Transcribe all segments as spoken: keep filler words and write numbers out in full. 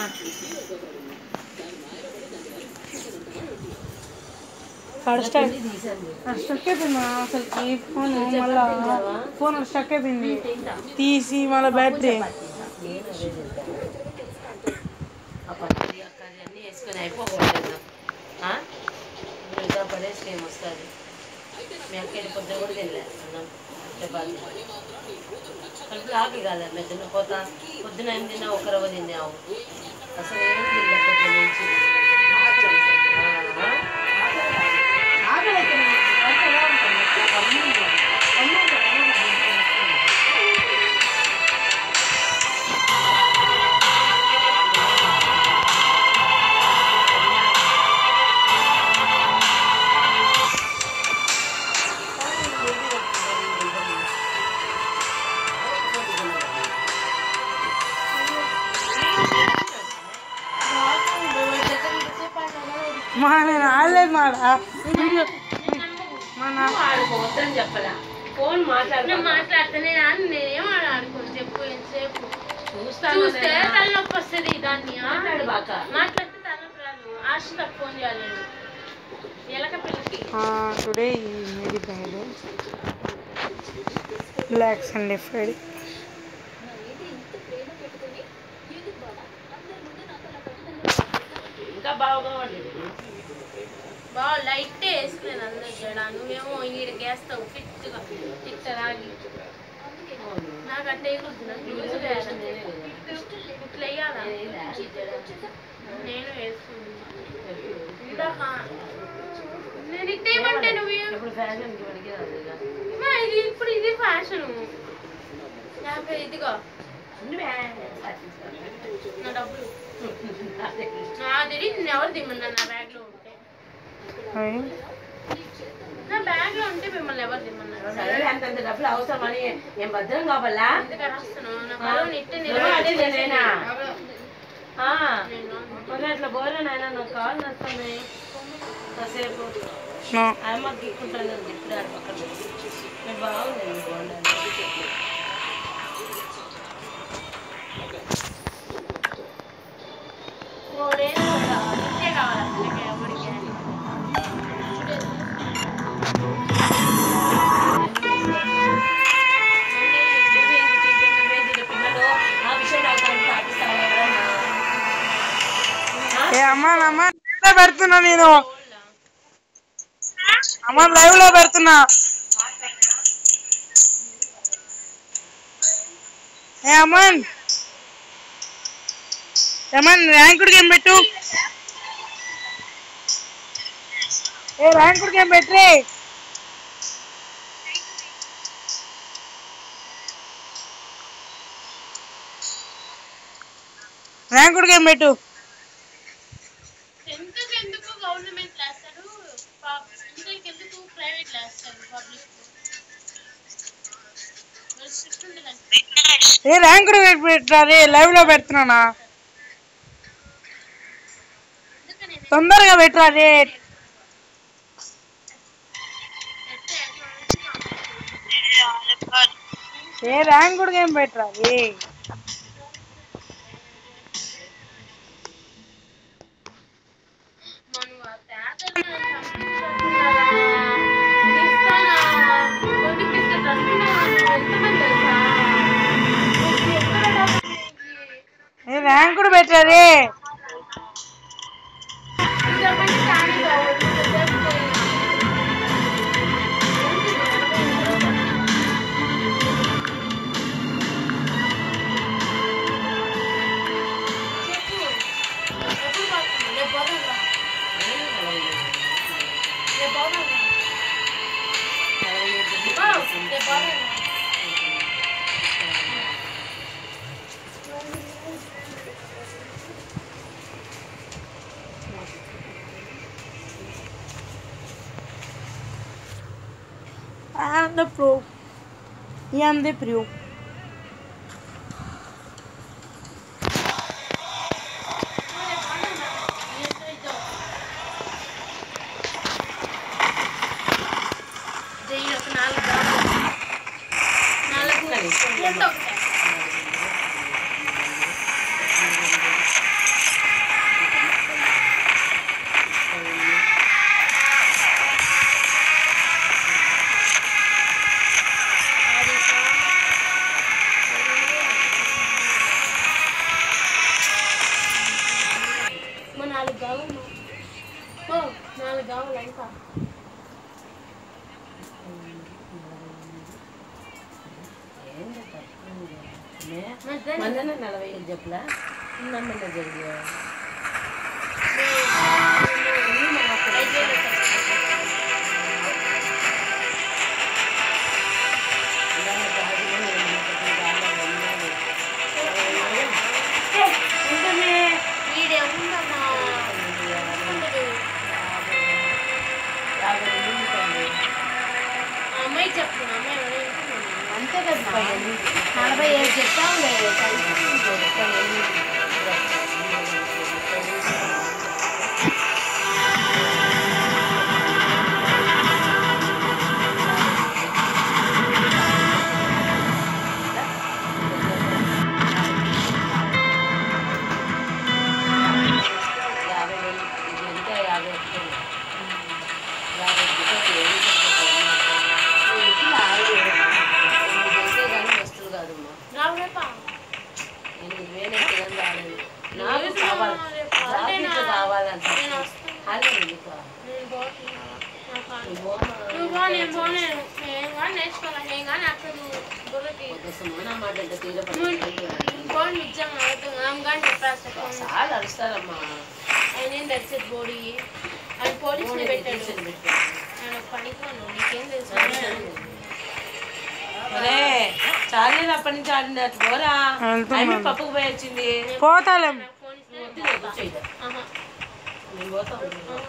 Stuck అయిపోయింది అసలు ఈ ఫోన్ మళ్ళా ఫోన్ స్టక్ అయిపోయింది తీసి మళ్ళీ బ్యాటరీ అన్నీ వేసుకొని అయిపోకూడదు ఇంకా పడేస్తే ఏమొస్తుంది మీ అక్కడి పొద్దున కూడా తినలే అన్నం చపాతి కడుపులో ఆకలి కాదా మేము తినపోతా పొద్దున ఏం తిన్నా ఒక రవ్వ తిన్నావు అసలు ఏం తినలే పొద్దున నుంచి మా నేను ఆడలేదు మాట ఆడుకోవద్దని చెప్పలా ఫోన్ మాట్లాడుతూ మాట్లాడుతూనే నేనేం ఆడుకోను చెప్పు ఎంతసేపు చూస్తే తలనొప్పి వస్తుంది దాన్ని మాట్లాడు బాక మాట్లాడితే తలనొప్పి రాదు ఆశకు ఫోన్ చేయాలి ఎలక పిల్లకి టుడే మేరీ ఫ్రైడే బ్లాక్ సండే ఫ్రైడే ఇంకా బాగా బాగా లైట్ వేసుకున్నాను అందరు జడా నువ్వేమో ఈడికి వేస్తావు ఫిట్గా ఇట్ట రాగి నాకంటే ఇట్లా వేయాలా నేను వేసుకున్నాను నేను ఇట్టేమంటే నువ్వు ఇప్పుడు ఫ్యాషన్ ఇది ఇప్పుడు ఇది ఫ్యాషన్ యాభై ఇదిగో నా డబ్బులు నాది నేను ఎవరు దిమ్మన్నా నా బ్యాగ్ లో ఉంటే నా బ్యాగ్ లో ఉంటే మిమ్మల్ని ఎవరు దిమ్మన్నారు అంతంత డబ్బులు అవసరమని ఏం భద్రం కావాలా ఎందుకు రాస్తాను నా బరువు ఇట్టే నేనా అట్లా బోరే నాయన నాకు కాలు నస్తాయి కాసేపు అమ్మ గీక్కుంటాను తిప్పాడు పక్కన బాగుంది బాగుండాలి అమ్మా అమ్మ పెడుతున్నా నేను అమ్మ లైవ్ లో పెడుతున్నా ఏ అమ్మన్ అమ్మన్ ర్యాంకుడికి ఏం పెట్టు ఏ ర్యాంకుడికి ఏం పెట్టరే ర్యాంకుడికి ఏం పెట్టు గవర్నమెంట్ రాస్తారు ఎందుకు ప్రైవేట్ రాస్తారు పబ్లిక్ ఏ ర్యాంకుడు పెట్టారే లైవ్ లో పెడుతున్నానా తొందరగా పెట్టారే ఏ ర్యాంకుడికి ఏం పెట్టారే ఏ ర్యాంకుడు పెట్టారే I am the pro. I am the pro. Mandanna నలభై ఐదు చెప్పలా నమ్మన్న జరిగి అమ్మాయి చెప్తున్నా అమ్మాయి అంతే కదా నలభై ఏడు చెప్తాం చాలా అరుస్తారమ్మా ఆయన తెచ్చేది బోడీ ఆయన పోలీసుని పెట్టాడు నేను పనికోను నీకేం తెలుసు చాలే అప్పటి నుంచి ఆడింది అటు పోరా పప్పుకు పోయి వచ్చింది పోతాలేం నేను పోతాను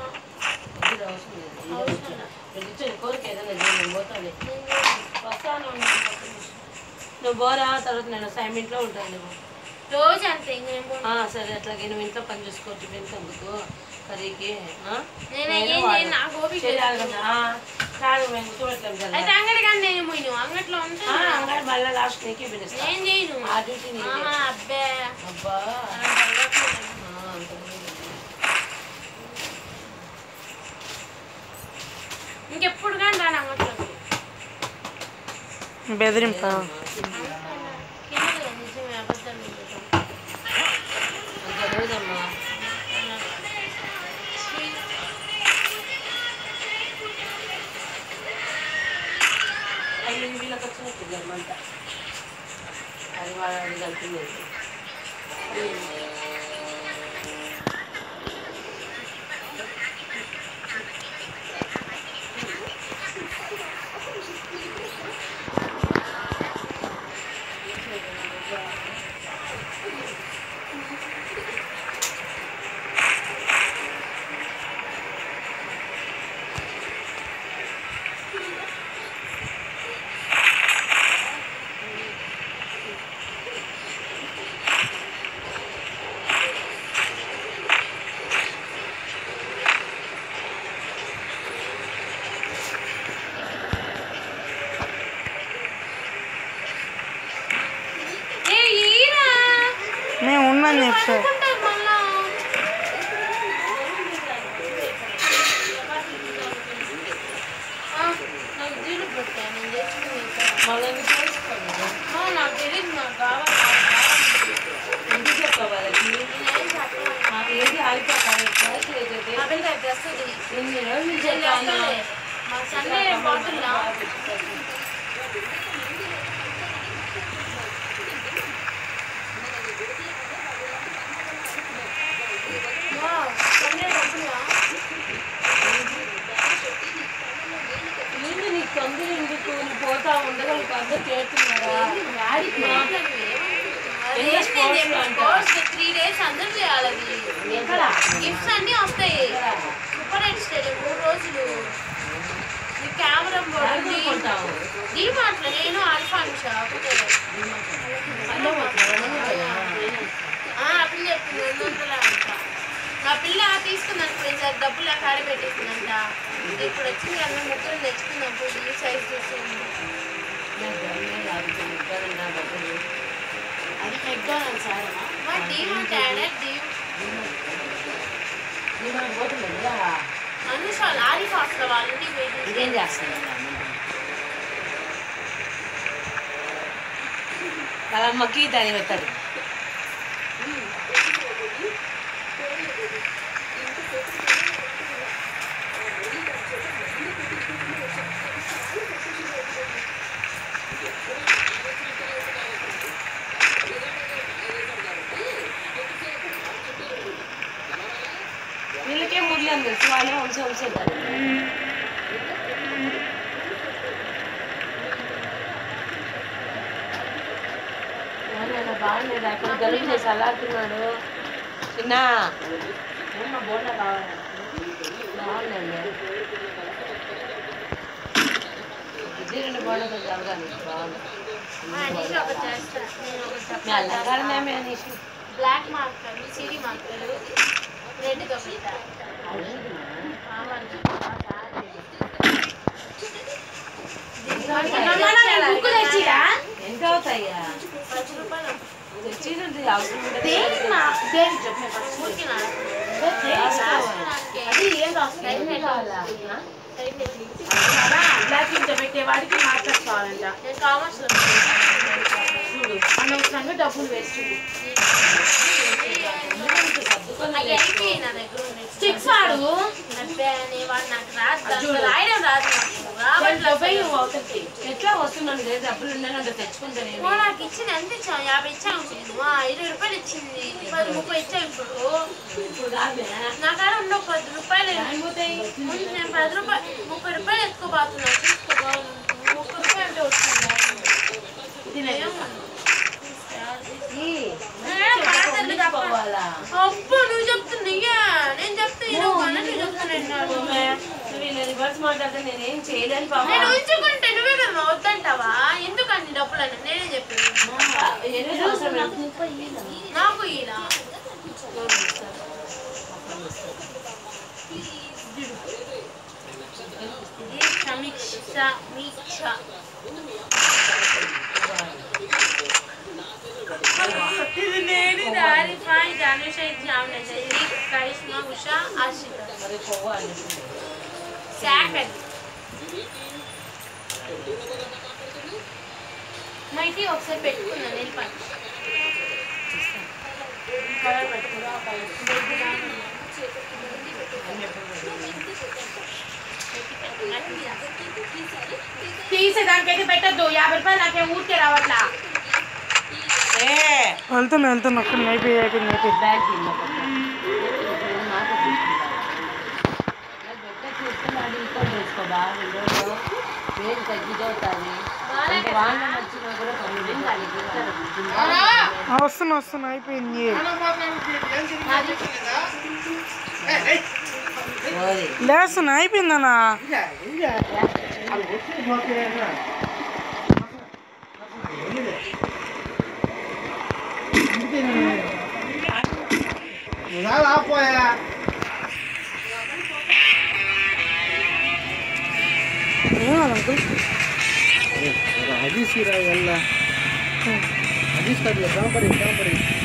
కోరిక ఏదైనా నేను పోతాను వస్తాను నువ్వు పోరా తర్వాత నేను అసైన్మెంట్లో ఉంటాను నువ్వు రోజు అంతే సరే అట్లాగే నువ్వు ఇంట్లో పని చూసుకోవచ్చు ఫ్రెండ్స్ అందుకు కర్రీకి అంగడి కానీ నేను పోయిను అంగట్లో అంగడి మళ్ళీ లాస్ట్ నీకే పిలుస్తాను నేను చేయను ఆ డ్యూటీ అబ్బే అబ్బా ఇంకెప్పుడు కానీ రాను అంగట్లో బెదిరింప నిజమే అబద్ధం చదువుదమ్మా అవి వీళ్ళకి వచ్చినట్టు గర్మంట అది వాళ్ళని కలిపింది మేము ఉన్నాను చెప్తా నాకు తెలియదు నాకు కావాలి ఎందుకు చెప్పవాలి ఏది ఆగిపోతాను ఎన్ని రోజులు చెప్పాను మా సండే బాటిల్ ముందు నీకు తొందర ఎందుకు నువ్వు పోతా ఉండగలకు అందరు చేస్తున్నారా త్రీ డేస్ అందరూ చేయాలి అది గిఫ్ట్స్ అన్నీ వస్తాయి సూపర్ హెడ్ స్టేడియం మూడు రోజులు కెమెరా బోర్డు డీమార్ట్లో నేను ఆల్ఫా నిషా ఒకటే ఆ పిల్ల చెప్పింది రెండు వందల అంట నా పిల్ల తీసుకుందని పోయినసారి డబ్బులు ఆ కాడ పెట్టేసిందంట ఇప్పుడు వచ్చింది కదా ముగ్గురు తెచ్చుకున్నప్పుడు ఈ సైజ్ చూసింది అది మెక్డానల్డ్స్ మా డీమార్ట్ యాడెడ్ డీ అనుష లారీ ఫాస్ట్లో వాళ్ళని ఇదేం చేస్తాను వాళ్ళ అమ్మకి దాన్ని పెట్టాడు వీళ్ళకే మురళి తెలుసు వాళ్ళే వంశ వంశేస్తారు బాగుండేది అక్కడ గలుపు చేసి అలాడుతున్నాడు చిన్న బోండా కావాలి బాగుందండి ఇది రెండు బోండా జరగాలి బాగుంది black marker CD marker red కపితా ఎంత అవుతాయ్యా పది రూపాయలు తెచ్చింది పెట్టేవాడికి మార్కెట్ కావాలంట నేను కామర్స్ అనవసరంగా డబ్బులు వేస్ట్ స్టిక్స్ వాడు వాడు నాకు రాదు రాయడం రాదు ఎట్లా వస్తున్నాను లేదు డబ్బులు ఉన్నాను తెచ్చుకుంటాను నాకు ఇచ్చింది ఎంత ఇచ్చాను యాభై ఇచ్చాను ఇరవై రూపాయలు ఇచ్చింది పది ముప్పై ఇచ్చాను ఇప్పుడు నా కాడ ఉన్న పది రూపాయలు నేను పది రూపాయలు ముప్పై రూపాయలు ఎత్తుకోబోతున్నాను చూసుకోబో ముప్పై రూపాయలు అంటే వస్తుంది అబ్బా నువ్వు చెప్తున్నా నేను చెప్తే నువ్వు చెప్తున్నాను రివర్స్ మాట్లాడితే నేనేం చేయలేను నేను ఉంచుకుంటే నువ్వే కదా వద్దంటావా ఎందుకండి డబ్బులు అంటే నేనే చెప్పాను నాకు ఇలా సమీక్ష సమీక్ష आरिफा जानुषा जामनेशा करिश्मा उषा आशिता మరి పోవాలి సెకండ్ మైటి ఒకసారి పెట్టుకున్నా నేను పని కలర్ పెట్టుకున్నా తీసే దానికైతే పెట్టద్దు యాభై రూపాయలు నాకే ఊరికే రావట్లా వెళ్తున్నా వెళ్తున్నా ఒక్క అయిపోయి అయిపోయింది అయిపోయింది బ్యాగ్ చేసుకో బాగా వేడి తగ్గిదవుతుంది వచ్చినా కూడా వస్తున్నా వస్తున్నా అయిపోయింది లేస్తున్నా అయిపోయిందన్నా हदीस ही रहा है अल्लाह हदीस का काम पड़े काम पड़े